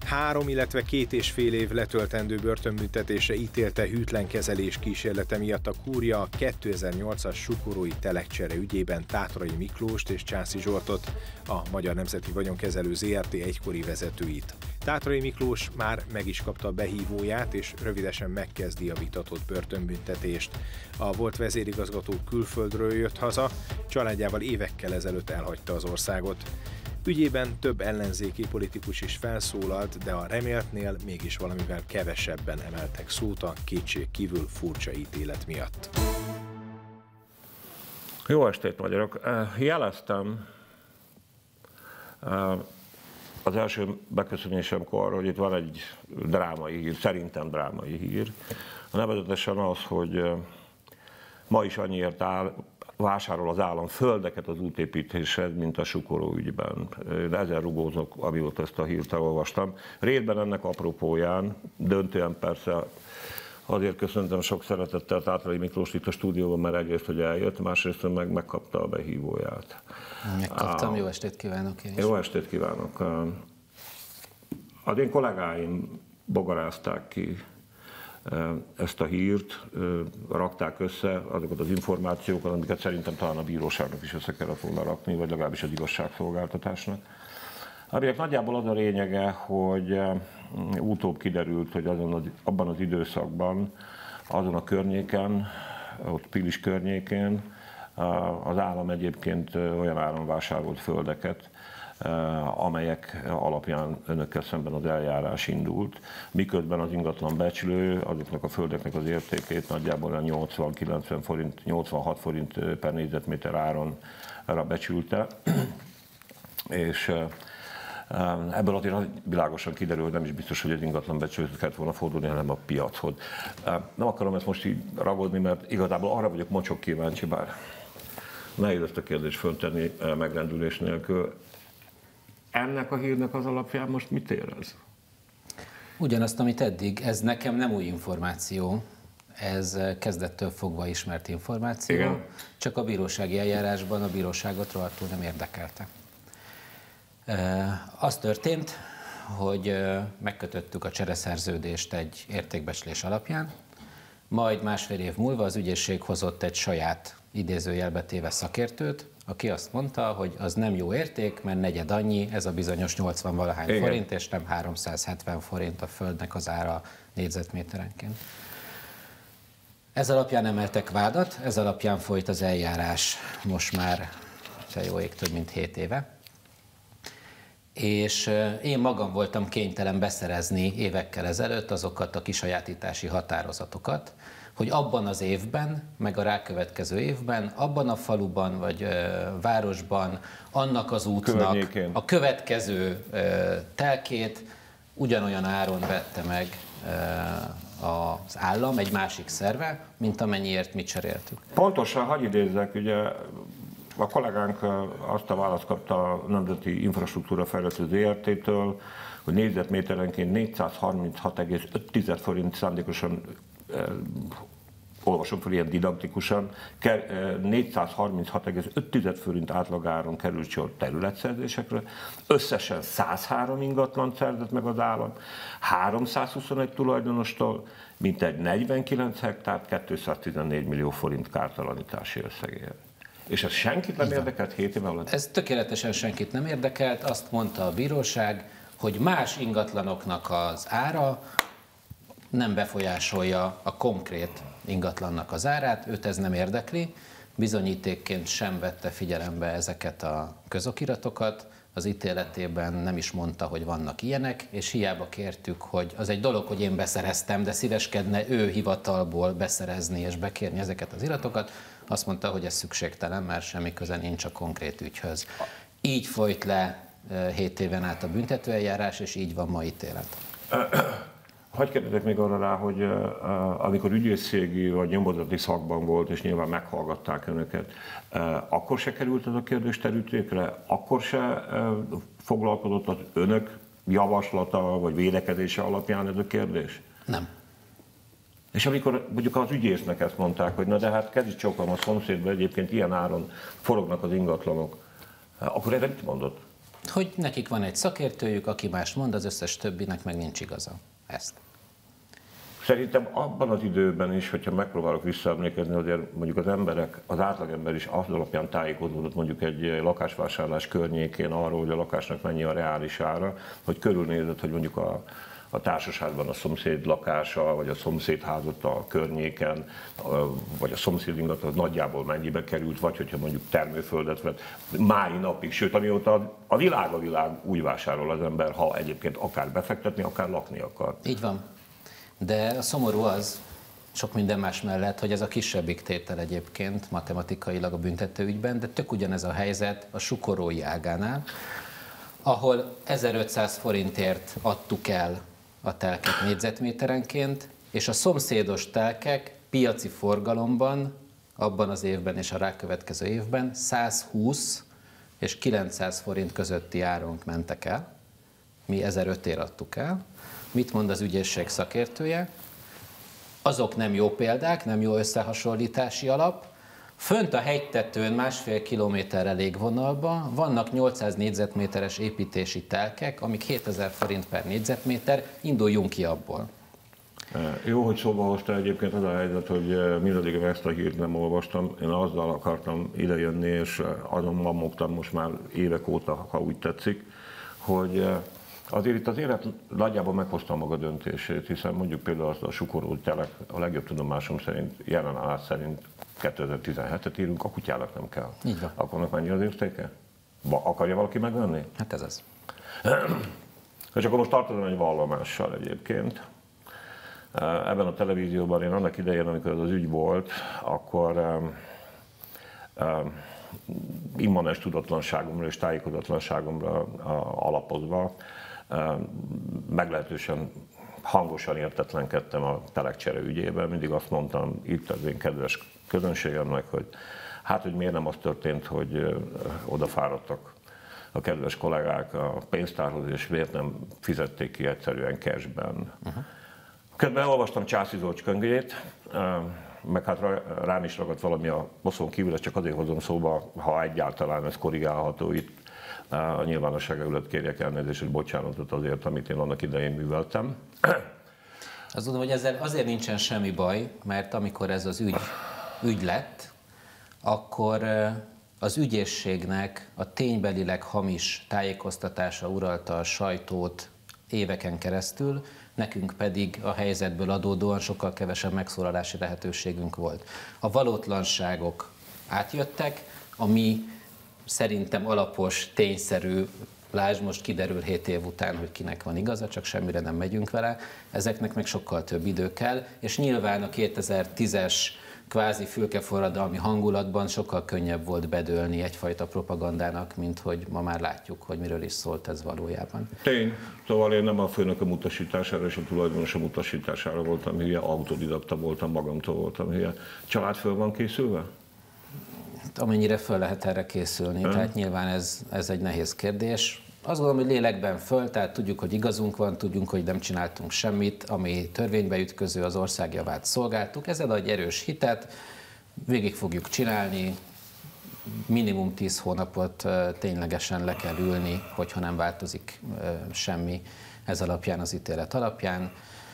3, illetve 2,5 év letöltendő börtönbüntetésre ítélte hűtlen kezelés kísérlete miatt a kúria a 2008-as sukorói telekcsere ügyében Tátrai Miklóst és Császi Zsoltot, a Magyar Nemzeti Vagyonkezelő Zrt. Egykori vezetőit. Tátrai Miklós már meg is kapta a behívóját, és rövidesen megkezdi a vitatott börtönbüntetést. A volt vezérigazgató külföldről jött haza, családjával évekkel ezelőtt elhagyta az országot. Ügyében több ellenzéki politikus is felszólalt, de a reméltnél mégis valamivel kevesebben emeltek szót a kétségkívül furcsa ítélet miatt. Jó estét, magyarok! Jeleztem az első beköszönésemkor, hogy itt van egy drámai hír, szerintem drámai hír. Nevezetesen az, hogy ma is annyiért vásárol az állam földeket az útépítéshez, mint a Sukoró ügyben. De ezen rugózok, amióta ezt a hírt elolvastam. Részben ennek apropóján, döntően persze azért köszöntem sok szeretettel Tátrai Miklóst itt a stúdióban, mert egyrészt, hogy eljött, másrészt meg megkapta a behívóját. Megkaptam, jó estét kívánok én is. Jó estét kívánok. Az én kollégáim bogarázták ki ezt a hírt, rakták össze azokat az információkat, amiket szerintem talán a bíróságnak is össze kellett volna rakni, vagy legalábbis az igazságszolgáltatásnak. Aminek nagyjából az a lényege, hogy utóbb kiderült, hogy abban az időszakban, azon a környéken, ott Pilis környékén az állam egyébként olyan áron vásárolt földeket, amelyek alapján önökkel szemben az eljárás indult, miközben az ingatlan becslő azoknak a földeknek az értékét nagyjából 80-90 forint, 86 forint per négyzetméter áronra becsülte, és ebből azért világosan kiderül, hogy nem is biztos, hogy az ingatlan becslőt kellett volna fordulni, hanem a piachoz. Nem akarom ezt most így ragadni, mert igazából arra vagyok mocsok kíváncsi, bár nehéz ezt a kérdést föltenni megrendülés nélkül. Ennek a hírnek az alapján most mit érez? Ugyanazt, amit eddig, ez nekem nem új információ, ez kezdettől fogva ismert információ, igen. Csak a bírósági eljárásban a bíróságot rohadtul nem érdekelte. Az történt, hogy megkötöttük a csereszerződést egy értékbecslés alapján, majd másfél év múlva az ügyészség hozott egy saját idézőjelbe téve szakértőt, aki azt mondta, hogy az nem jó érték, mert negyed annyi, ez a bizonyos 80-valahány forint, és nem 370 forint a földnek az ára négyzetméterenként. Ez alapján emeltek vádat, ez alapján folyt az eljárás most már, se jó ég, több mint 7 éve. És én magam voltam kénytelen beszerezni évekkel ezelőtt azokat a kisajátítási határozatokat, hogy abban az évben, meg a rákövetkező évben, abban a faluban vagy városban, annak az útnak környékén a következő telkét ugyanolyan áron vette meg az állam, egy másik szerve, mint amennyiért mi cseréltük. Pontosan, hadd idézzek, ugye a kollégánk azt a választ kapta a Nemzeti Infrastruktúra Fejlesztő Zrt-től, hogy négyzetméterenként 436,5 forint, szándékosan olvasom fel ilyen didaktikusan, 436,5 forint átlagáron került sor területszerzésekre, összesen 103 ingatlan szerzett meg az állam, 321 tulajdonostól, mintegy 49 hektárt, 214 millió forint kártalanítási összegéért. És ez senkit nem érdekelt 7 év alatt? Ez tökéletesen senkit nem érdekelt, azt mondta a bíróság, hogy más ingatlanoknak az ára nem befolyásolja a konkrét ingatlannak az árát, őt ez nem érdekli, bizonyítékként sem vette figyelembe ezeket a közokiratokat, az ítéletében nem is mondta, hogy vannak ilyenek, és hiába kértük, hogy az egy dolog, hogy én beszereztem, de szíveskedne ő hivatalból beszerezni és bekérni ezeket az iratokat, azt mondta, hogy ez szükségtelen, mert semmi köze nincs a konkrét ügyhöz. Így folyt le 7 éven át a büntetőeljárás, és így van ma ítélet. Hadd kérdezek még arra rá, hogy amikor ügyészségi vagy nyomozati szakban volt, és nyilván meghallgatták önöket, akkor se került ez a kérdés terültékre? Akkor se foglalkozott az önök javaslata vagy védekezése alapján ez a kérdés? Nem. És amikor mondjuk az ügyésznek ezt mondták, hogy na de hát kezicsokom a szomszédban egyébként ilyen áron forognak az ingatlanok, akkor erre mit mondott? Hogy nekik van egy szakértőjük, aki más mond, az összes többinek meg nincs igaza. Ezt. Szerintem abban az időben is, hogyha megpróbálok visszaemlékezni, azért mondjuk az emberek, az átlagember is az alapján tájékozódott mondjuk egy lakásvásárlás környékén arról, hogy a lakásnak mennyi a reális ára, hogy körülnézett, hogy mondjuk a társasházban a szomszéd lakása, vagy a szomszéd házat a környéken, vagy a szomszéd ingatlan nagyjából mennyibe került, vagy hogyha mondjuk termőföldet vett mái napig, sőt, amióta a világ úgy vásárol az ember, ha egyébként akár befektetni, akár lakni akar. Így van. De a szomorú az, sok minden más mellett, hogy ez a kisebbik tétel egyébként matematikailag a büntetőügyben, de tök ugyanez a helyzet a Sukorói ágánál, ahol 1500 forintért adtuk el a telket négyzetméterenként, és a szomszédos telkek piaci forgalomban abban az évben és a rákövetkező évben 120 és 900 forint közötti áron mentek el. Mi 1500-ért adtuk el. Mit mond az ügyészség szakértője? Azok nem jó példák, nem jó összehasonlítási alap. Fönt a hegytetőn 1,5 kilométerre légvonalban vannak 800 négyzetméteres építési telkek, amik 7000 forint per négyzetméter, induljunk ki abból. Jó, hogy szóba hozta egyébként az a helyzet, hogy mindaddig ezt a hírt nem olvastam. Én azzal akartam idejönni, és azon mamogtam most már évek óta, ha úgy tetszik, hogy azért itt az élet nagyjából meghozta maga döntését, hiszen mondjuk például azt a Sukorói telek, a legjobb tudomásom szerint, jelen állás szerint 2017-et írunk, a kutyának nem kell. Így van. Akkor mennyi az értéke? Akarja valaki megvenni? Hát ez az. És akkor most tartozom egy vallomással egyébként. Ebben a televízióban én annak idején, amikor ez az ügy volt, akkor immanens tudatlanságomra és tájékozatlanságomra alapozva meglehetősen hangosan értetlenkedtem a telekcsere ügyében. Mindig azt mondtam itt az én kedves közönségemnek, hogy hát, hogy miért nem az történt, hogy odafáradtak a kedves kollégák a pénztárhoz, és miért nem fizették ki egyszerűen cashben. Közben olvastam Császi Zolcs könyvét, meg hát rám is ragadt valami a boszon kívül, csak azért hozom szóba, ha egyáltalán ez korrigálható itt. A nyilvánosság előtt kérjek elnézést és bocsánatot azért, amit én annak idején műveltem. Azt mondom, hogy ezzel azért nincsen semmi baj, mert amikor ez az ügy lett, akkor az ügyészségnek a ténybelileg hamis tájékoztatása uralta a sajtót éveken keresztül, nekünk pedig a helyzetből adódóan sokkal kevesebb megszólalási lehetőségünk volt. A valótlanságok átjöttek, ami szerintem alapos, tényszerű, lásd, most kiderül 7 év után, hogy kinek van igaza, csak semmire nem megyünk vele, ezeknek meg sokkal több idő kell, és nyilván a 2010-es kvázi fülkeforradalmi hangulatban sokkal könnyebb volt bedőlni egyfajta propagandának, mint hogy ma már látjuk, hogy miről is szólt ez valójában. Tény. Szóval én nem a főnököm utasítására és a tulajdonosom utasítására voltam hülye, autodidakta voltam, magamtól voltam hülye. Család föl van készülve? Amennyire föl lehet erre készülni, tehát nyilván ez egy nehéz kérdés. Azt gondolom, hogy lélekben föl, tehát tudjuk, hogy igazunk van, tudjuk, hogy nem csináltunk semmit, ami törvénybe ütköző, az ország javát szolgáltuk. Ez ad egy erős hitet, végig fogjuk csinálni, minimum 10 hónapot ténylegesen le kell ülni, hogyha nem változik semmi ez alapján, az ítélet alapján.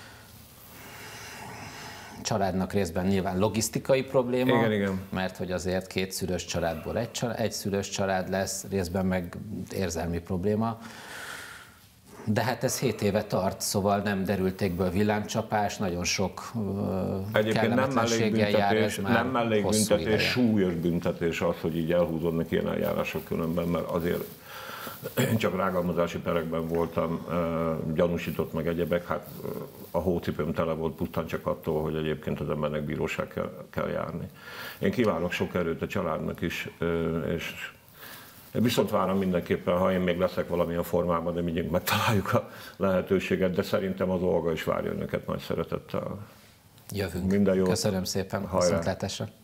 Családnak részben nyilván logisztikai probléma, igen. Mert hogy azért 2 szülős családból egy szülős család lesz, részben meg érzelmi probléma. De hát ez 7 éve tart, szóval nem derültékből villámcsapás, nagyon sok kellemetlenséggel jár ez már. Nem mellékbüntetés, súlyos büntetés az, hogy így elhúzódnak ilyen eljárások különben, mert azért én csak rágalmazási perekben voltam, gyanúsított meg egyebek, hát a hócipőm tele volt pusztán csak attól, hogy egyébként az embernek bíróság kell járni. Én kívánok sok erőt a családnak is, és viszont várom mindenképpen, ha én még leszek valamilyen formában, de mindig megtaláljuk a lehetőséget, de szerintem az Olga is várja önöket nagy szeretettel. Jövünk. Minden jót. Köszönöm szépen. Viszontlátásra.